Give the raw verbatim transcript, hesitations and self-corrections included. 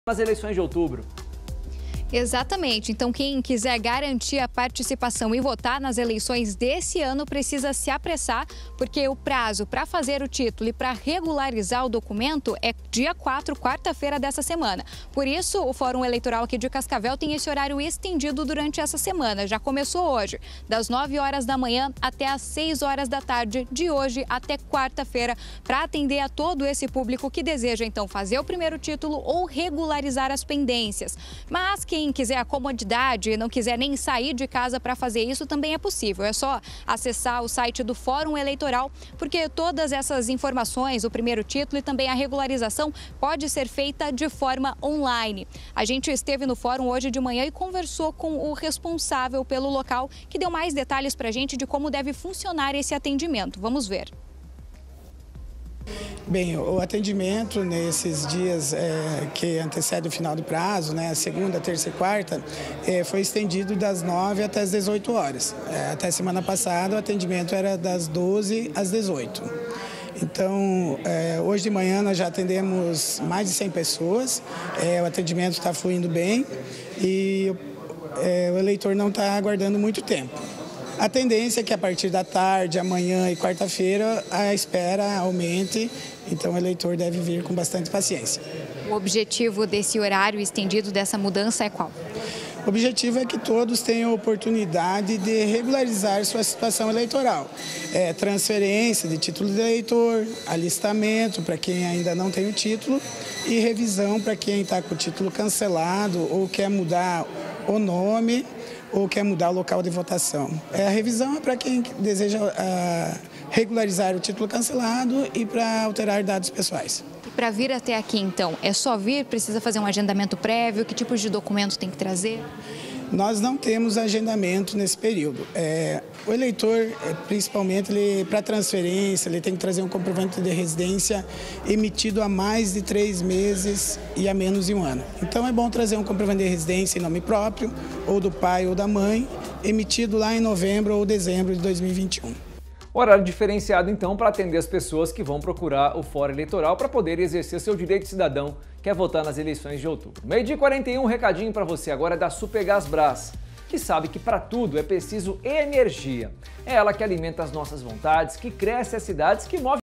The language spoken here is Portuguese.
nas eleições de outubro. Exatamente. Então, quem quiser garantir a participação e votar nas eleições desse ano precisa se apressar, porque o prazo para fazer o título e para regularizar o documento é dia quatro, quarta-feira dessa semana. Por isso, o Fórum Eleitoral aqui de Cascavel tem esse horário estendido durante essa semana. Já começou hoje, das nove horas da manhã até as seis horas da tarde, de hoje até quarta-feira, para atender a todo esse público que deseja, então, fazer o primeiro título ou regularizar as pendências. Mas quem Quem quiser a comodidade e não quiser nem sair de casa para fazer isso, também é possível. É só acessar o site do Fórum Eleitoral, porque todas essas informações, o primeiro título e também a regularização, pode ser feita de forma online. A gente esteve no fórum hoje de manhã e conversou com o responsável pelo local, que deu mais detalhes para a gente de como deve funcionar esse atendimento. Vamos ver. Bem, o atendimento nesses dias é, que antecede o final do prazo, né, segunda, terça e quarta, é, foi estendido das nove até as dezoito horas. É, até semana passada o atendimento era das doze às dezoito. Então, é, hoje de manhã nós já atendemos mais de cem pessoas, é, o atendimento está fluindo bem e é, o eleitor não está aguardando muito tempo. A tendência é que a partir da tarde, amanhã e quarta-feira, a espera aumente, então o eleitor deve vir com bastante paciência. O objetivo desse horário estendido, dessa mudança, é qual? O objetivo é que todos tenham oportunidade de regularizar sua situação eleitoral. É, transferência de título de eleitor, alistamento para quem ainda não tem o título e revisão para quem está com o título cancelado ou quer mudar o nome ou quer mudar o local de votação. É, a revisão é para quem deseja uh, regularizar o título cancelado e para alterar dados pessoais. E para vir até aqui, então, é só vir? Precisa fazer um agendamento prévio? Que tipos de documentos tem que trazer? Nós não temos agendamento nesse período. É, o eleitor, principalmente, para transferência, ele tem que trazer um comprovante de residência emitido há mais de três meses e há menos de um ano. Então é bom trazer um comprovante de residência em nome próprio, ou do pai ou da mãe, emitido lá em novembro ou dezembro de dois mil e vinte e um. Horário diferenciado, então, para atender as pessoas que vão procurar o Fórum Eleitoral para poder exercer seu direito de cidadão, que é votar nas eleições de outubro. Meio-dia e quarenta e um, um recadinho para você agora é da Supergás Brás, que sabe que para tudo é preciso energia. É ela que alimenta as nossas vontades, que cresce as cidades, que move